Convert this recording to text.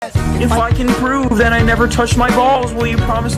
If I can prove that I never touched my balls, will you promise